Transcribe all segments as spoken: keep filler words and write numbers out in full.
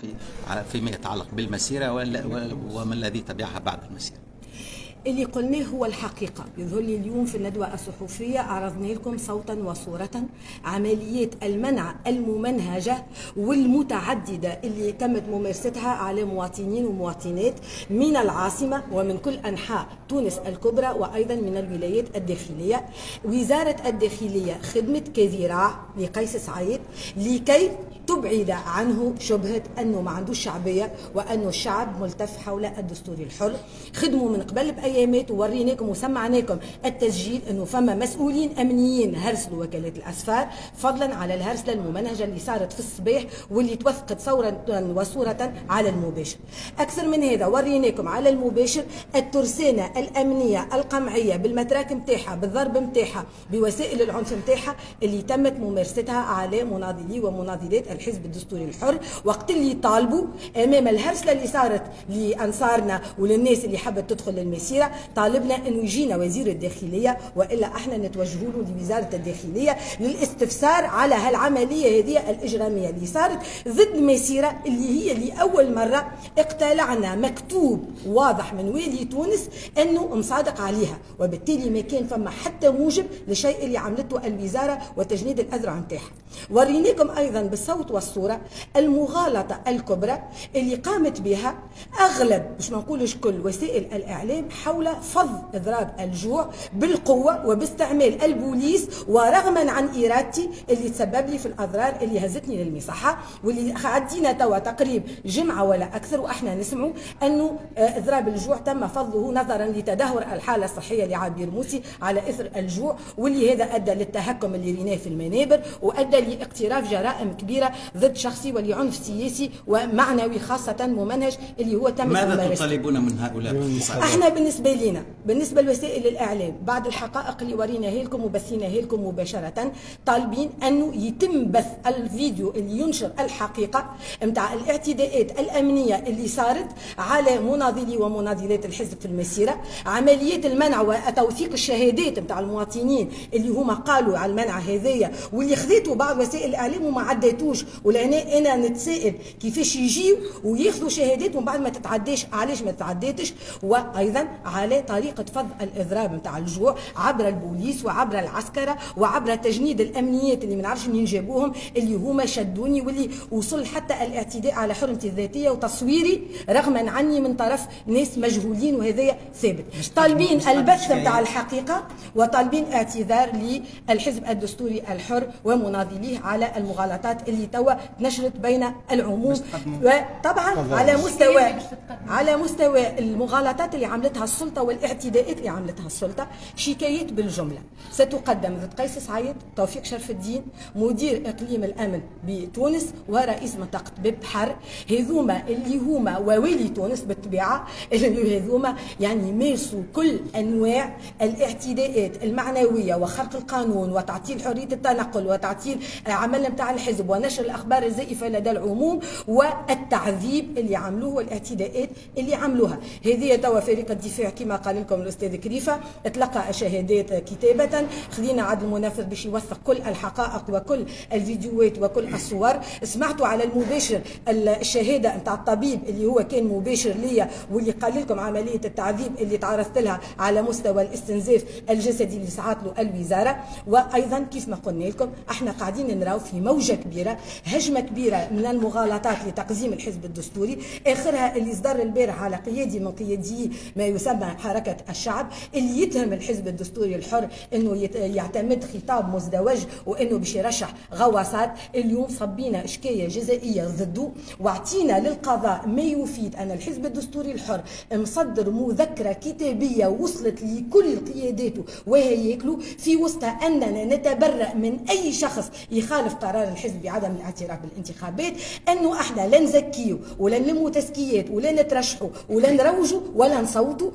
في فيما يتعلق بالمسيرة وما الذي تبعها بعد المسيرة؟ اللي قلناه هو الحقيقة. يظهر لي اليوم في الندوة الصحفية عرضنا لكم صوتا وصورة عمليات المنع الممنهجة والمتعددة اللي تمت ممارستها على مواطنين ومواطنات من العاصمة ومن كل أنحاء تونس الكبرى وأيضا من الولايات الداخلية. وزارة الداخلية خدمت كذراع لقيس سعيد لكي تبعد عنه شبهة أنه ما عندوش شعبية وأنه الشعب ملتف حول الدستور الحر. خدموا من قبل بأيامات ووريناكم وسمعناكم التسجيل أنه فما مسؤولين أمنيين هرسلوا وكالة الأسفار، فضلا على الهرسلة الممنهجة اللي صارت في الصباح واللي توثقت صورة وصورة على المباشر. أكثر من هذا وريناكم على المباشر الترسانة الأمنية القمعية بالمتراك متاعها بالضرب متاعها بوسائل العنف متاعها اللي تمت ممارستها على مناضلي ومناضلات الحزب الدستوري الحر، وقت اللي طالبوا امام الهرسله اللي صارت لانصارنا وللناس اللي حبت تدخل للمسيره، طالبنا انه يجينا وزير الداخليه والا احنا نتوجهوا له لوزاره الداخليه للاستفسار على هالعمليه هذه الاجراميه اللي صارت ضد المسيره اللي هي لاول مره اقتلعنا مكتوب واضح من والي تونس انه مصادق عليها، وبالتالي ما كان فما حتى موجب للشيء اللي عملته الوزاره وتجنيد الاذرع نتاعها. وريناكم ايضا بالصوت والصوره المغالطه الكبرى اللي قامت بها اغلب مش ما نقولش كل وسائل الاعلام حول فض اضراب الجوع بالقوه وباستعمال البوليس ورغما عن ارادتي اللي تسبب لي في الاضرار اللي هزتني للمصحه، واللي عدينا توا تقريب جمعه ولا اكثر واحنا نسمعوا انه اضراب الجوع تم فضه نظرا لتدهور الحاله الصحيه لعابر موسي على اثر الجوع، واللي هذا ادى للتهكم اللي ريناه في المنابر وادى لاقتراف جرائم كبيره ضد شخصي ولعنف سياسي ومعنوي خاصه ممنهج اللي هو تم ماذا تطالبون من هؤلاء؟ احنا بالنسبه لنا بالنسبه لوسائل الاعلام بعد الحقائق اللي وريناها لكم وبثيناها لكم مباشره طالبين انه يتم بث الفيديو اللي ينشر الحقيقه نتاع الاعتداءات الامنيه اللي صارت على مناضلي ومناضلات الحزب في المسيره، عمليات المنع وتوثيق الشهادات نتاع المواطنين اللي هما قالوا على المنع هذايا واللي خذيتوا بعض وسائل الاعلام وما عديتوش، ولأنا انا نتسائل كيفاش يجيو وياخذوا شهادات ومن بعد ما تتعداش علاش ما تتعداتش، وايضا على طريقه فض الاضراب نتاع الجوع عبر البوليس وعبر العسكره وعبر تجنيد الامنيات اللي ما نعرفش منين جابوهم اللي هما شدوني واللي وصل حتى الاعتداء على حرمتي الذاتيه وتصويري رغما عني من طرف ناس مجهولين وهذايا ثابت. طالبين البث نتاع الحقيقه وطالبين اعتذار للحزب الدستوري الحر ومناضليه على المغالطات اللي توا نشرت بين العموم، وطبعا على مستوى على مستوى المغالطات اللي عملتها السلطه والاعتداءات اللي عملتها السلطه. شكايات بالجمله ستقدم ضد قيس سعيد، توفيق شرف الدين مدير اقليم الامن بتونس ورئيس منطقه باب بحر، هذوما اللي هما ووالي تونس بالطبيعه اللي هذوما يعني مارسوا كل انواع الاعتداءات المعنويه وخرق القانون وتعطيل حريه التنقل وتعطيل عمل نتاع الحزب ونشر الاخبار الزائفه لدى العموم والتعذيب اللي عملوه والاعتداءات اللي عملوها. هذه توا فريق الدفاع كما قال لكم الاستاذ كريفه تلقى شهادات كتابه، خلينا عاد المنافذ باش يوثق كل الحقائق وكل الفيديوهات وكل الصور. سمعتوا على المباشر الشهاده نتاع الطبيب اللي هو كان مباشر ليا واللي قال لكم عمليه التعذيب اللي تعرضت لها على مستوى الاستنزاف الجسدي اللي سعت له الوزاره. وايضا كيف ما قلنا لكم احنا قاعدين نراو في موجه كبيره هجمه كبيره من المغالطات لتقزيم الحزب الدستوري، اخرها اللي صدر البارح على قيادي من قيادي ما يسمى حركه الشعب اللي يتهم الحزب الدستوري الحر انه يعتمد خطاب مزدوج وانه باش يرشح غواصات. اليوم صبينا اشكايه جزائيه ضده واعطينا للقضاء ما يفيد ان الحزب الدستوري الحر مصدر مذكره كتابيه وصلت لكل قياداته وهياكله في وسط اننا نتبرأ من اي شخص يخالف قرار الحزب بعدم الاعتراف بالانتخابات، انه احنا لا نزكيه ولا نلموا تزكيات ولا نترشحوا ولا نروجوا ولا نصوتوا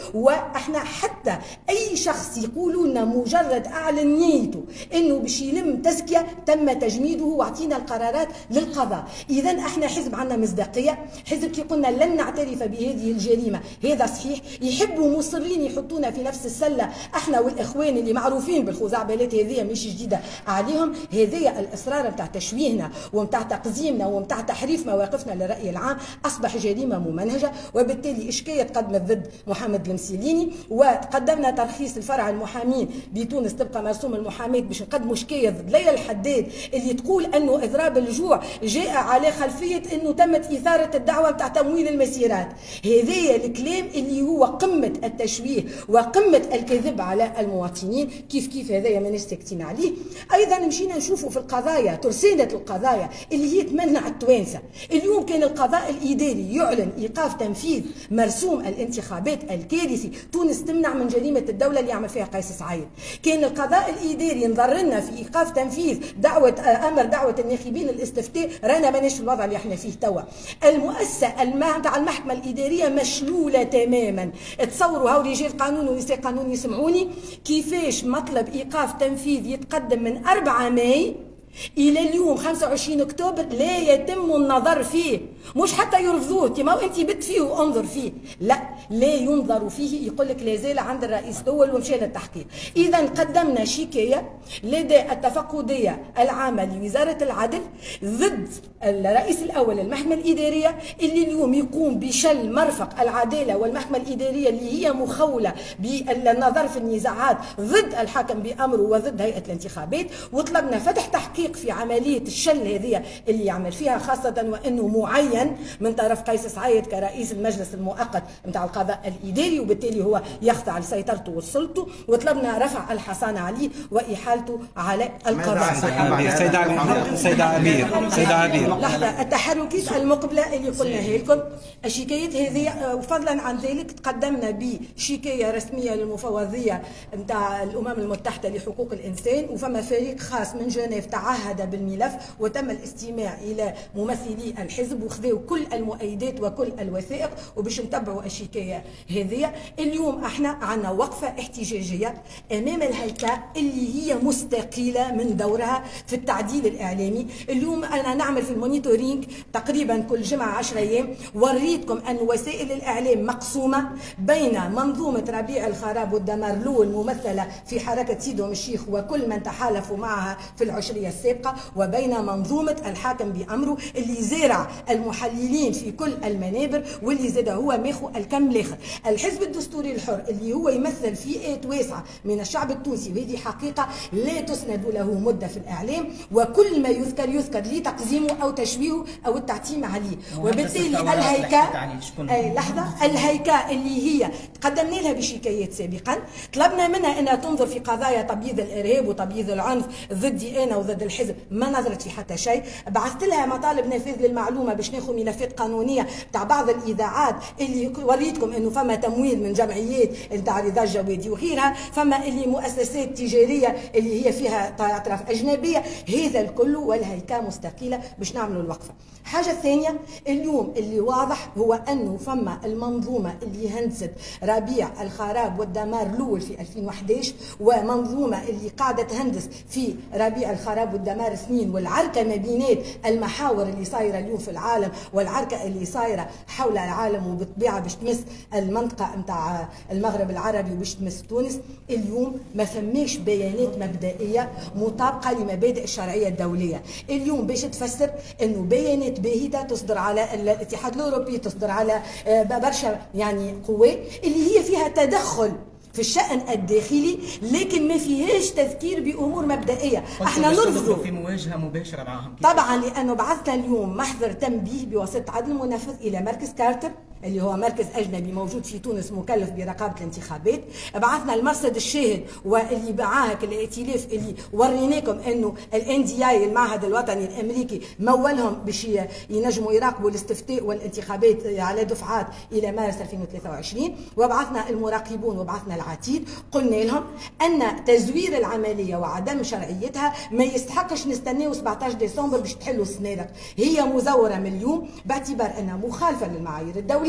واحنا حتى اي شخص يقولوا لنا مجرد اعلن نيته انه باش يلم تزكيه تم تجميده واعطينا القرارات للقضاء. اذا احنا حزب عندنا مصداقيه، حزب كي قلنا لن نعترف بهذه الجريمه هذا صحيح، يحبوا مصرين يحطونا في نفس السله احنا والاخوان اللي معروفين بالخزعبلات هذه مش جديده عليهم. هذه الاصرار نتاع تشويهنا ونتاع تقزيمنا ونتاع تحريف مواقفنا للراي العام اصبح جريمه ممنهجه، وبالتالي اشكاليه تقدمت ضد محمد المسيليني، وقدمنا ترخيص الفرع المحامين بتونس تبقى مرسوم المحاماه باش نقدموا شكايه ضد ليلى الحداد اللي تقول انه اضراب الجوع جاء على خلفيه انه تمت اثاره الدعوه نتاع تمويل المسيرات. هذايا الكلام اللي هو قمه التشويه وقمه الكذب على المواطنين، كيف كيف هذايا ماناش ساكتين عليه. ايضا مشينا نشوفوا في القضايا ترسانه القضايا اللي هي تمنع التوانسه. اليوم كان القضاء الاداري يعلن ايقاف تنفيذ مرسوم الانتخابات الكارثي، تونس تمنع من جريمه الدوله اللي يعمل فيها قيس سعيد. كان القضاء الاداري نظر لنا في ايقاف تنفيذ دعوه امر دعوه الناخبين الاستفتاء، رانا ماناش في الوضع اللي احنا فيه توا. المؤسسه تاع المحكمه الاداريه مشلوله تماما. تصوروا هاو رجال قانون ونساء قانون يسمعوني كيفاش مطلب ايقاف تنفيذ يتقدم من أربعة ماي الى اليوم خمسة وعشرين اكتوبر لا يتم النظر فيه، مش حتى يرفضوه كما انت بت فيه وانظر فيه، لا لا ينظر فيه. يقول لك لا زال عند الرئيس الاول ومشى للتحقيق. اذا قدمنا شكايه لدى التفقديه العامه لوزاره العدل ضد الرئيس الاول المحكمه الاداريه اللي اليوم يقوم بشل مرفق العداله والمحكمه الاداريه اللي هي مخوله بالنظر في النزاعات ضد الحاكم بامره وضد هيئه الانتخابات، وطلبنا فتح تحقيق في عمليه الشل هذه اللي يعمل فيها، خاصه وانه معين من طرف قيس سعيد كرئيس المجلس المؤقت نتاع القضاء الاداري، وبالتالي هو يخضع لسيطرته وسلطته، وطلبنا رفع الحصانه عليه واحالته على القضاء. سيدة عبير سيدة عبير سيدة عبير لحظه، التحركات المقبله اللي قلناها لكم، الشكايات هذه وفضلا عن ذلك تقدمنا بشكايه رسميه للمفوضيه نتاع الامم المتحده لحقوق الانسان، وفما فريق خاص من جنيف تعهد بالملف وتم الاستماع الى ممثلي الحزب وخذوا كل المؤيدات وكل الوثائق وباش نتبعوا الشكايه هذه. اليوم احنا عندنا وقفه احتجاجيه امام الهيئه اللي هي مستقيله من دورها في التعديل الاعلامي. اليوم انا نعمل في المونيتورينج تقريبا كل جمعه عشرة ايام، وريتكم ان وسائل الاعلام مقسومه بين منظومه ربيع الخراب والدمار له الممثله في حركه سيدهم الشيخ وكل من تحالفوا معها في العشريه السابقه، وبين منظومه الحاكم بامره اللي زارع المحللين في كل المنابر واللي زاد هو ماخو الكم الاخر. الحزب الدستوري الحر اللي هو يمثل فئات واسعه من الشعب التونسي، وهذه حقيقه لا تسند له مده في الاعلام، وكل ما يذكر يذكر لتقزيمه او تشويهه او التعتيم عليه. وبالتالي الهيكا اي لحظه، الهيكا اللي هي قدمنا لها بشكايات سابقا، طلبنا منها انها تنظر في قضايا تبييض الارهاب وتبييض العنف ضدي انا وضد الحزب، ما نظرت في حتى شيء. بعثت لها مطالب نفاذ للمعلومه باش ناخذ ملفات قانونيه تاع بعض الاذاعات اللي وريتكم انه فما تمويل من جمعيات نتاع رضا الجوادي وغيرها، فما اللي مؤسسات تجاريه اللي هي فيها اطراف اجنبيه، هذا الكل والهيكله مستقيله باش نعملوا الوقفه. حاجه ثانيه اليوم اللي واضح هو انه فما المنظومه اللي هندست ربيع الخراب والدمار الاول في ألفين وأحد عشر، ومنظومه اللي قاعده تهندس في ربيع الخراب والدمار اثنين، والعركه ما بينات المحاور اللي صايره اليوم في العالم والعركه اللي صايره حول العالم وبالطبيعه باش تمس المنطقه نتاع المغرب العربي وباش تمس تونس. اليوم ما فماش بيانات مبدئيه مطابقه لمبادئ الشرعيه الدوليه. اليوم باش تفسر انه بيانات باهته تصدر على الاتحاد الاوروبي، تصدر على برشا يعني قوى اللي هي فيها تدخل في الشأن الداخلي، لكن ما فيهاش تذكير بأمور مبدئية. احنا نرفض في مواجهة مباشرة معهم طبعا، لأنه بعثنا اليوم محضر تنبيه بواسطة عدل المنفذ إلى مركز كارتر اللي هو مركز أجنبي موجود في تونس مكلف برقابة الانتخابات. بعثنا المرصد الشاهد واللي معاهك الائتلاف اللي وريناكم انه الان دي اي المعهد الوطني الامريكي مولهم باش ينجموا يراقبوا الاستفتاء والانتخابات على دفعات الى مارس ألفين وثلاثة وعشرين. وبعثنا المراقبون وبعثنا العتيد، قلنا لهم ان تزوير العمليه وعدم شرعيتها ما يستحقش نستناو سبعطاش ديسمبر باش تحلوا السنادق، هي مزوره من اليوم باعتبار انها مخالفه للمعايير الدوليه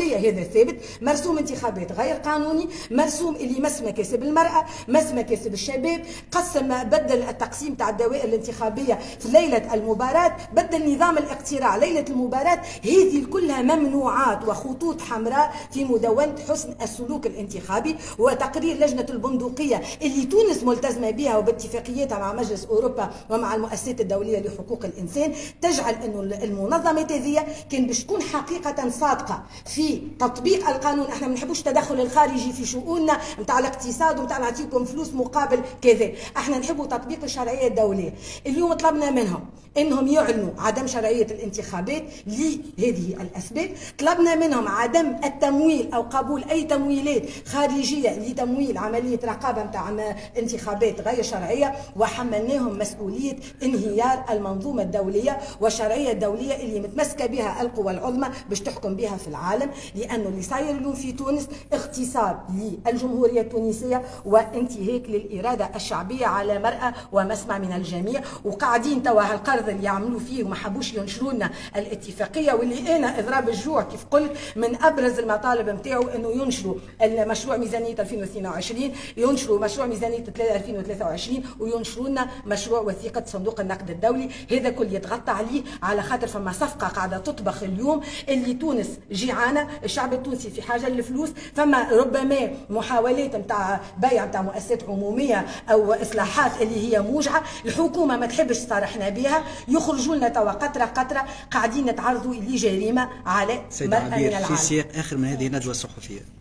الدستوريه هذا ثابت، مرسوم انتخابات غير قانوني، مرسوم اللي مس مكاسب المراه، مس مكاسب الشباب، قسم بدل التقسيم تاع الدوائر الانتخابيه في ليله المباراه، بدل نظام الاقتراع ليله المباراه. هذه كلها ممنوعات وخطوط حمراء في مدونه حسن السلوك الانتخابي وتقرير لجنه البندقيه اللي تونس ملتزمه بها وباتفاقياتها مع مجلس اوروبا ومع المؤسسات الدوليه لحقوق الانسان، تجعل انه المنظمات هذه كان باش تكون حقيقه صادقه في تطبيق القانون. احنا ما بنحبوش التدخل الخارجي في شؤوننا نتاع الاقتصاد ونتاع نعطيكم فلوس مقابل كذا، احنا نحبوا تطبيق الشرعيه الدوليه. اليوم طلبنا منهم انهم يعلنوا عدم شرعيه الانتخابات لهذه الاسباب، طلبنا منهم عدم التمويل او قبول اي تمويلات خارجيه لتمويل عمليه رقابه نتاع انتخابات غير شرعيه، وحملناهم مسؤوليه انهيار المنظومه الدوليه والشرعيه الدوليه اللي متمسكه بها القوى العظمى باش تحكم بها في العالم. لانه اللي صاير اليوم في تونس اغتصاب للجمهوريه التونسيه وانتهاك للاراده الشعبيه على مرأى ومسمع من الجميع. وقاعدين توا هالقرض اللي يعملوا فيه وما حبوش ينشروا لنا الاتفاقيه، واللي انا اضراب الجوع كيف قلت من ابرز المطالب نتاعو انه ينشروا المشروع ميزانيه ألفين واثنين وعشرين، ينشروا مشروع ميزانيه ألفين وثلاثة وعشرين، وينشروا لنا مشروع وثيقه صندوق النقد الدولي. هذا كل يتغطى عليه على خاطر فما صفقه قاعده تطبخ اليوم اللي تونس جيعانه، الشعب التونسي في حاجه للفلوس، فما ربما محاولات نتاع بيع نتاع مؤسسات عموميه او اصلاحات اللي هي موجعه، الحكومه ما تحبش تصارحنا بها، يخرجوا لنا توا قطره قطره قاعدين نتعرضوا لجريمه على مرأى من العالم. في سياق اخر من هذه الندوه الصحفيه،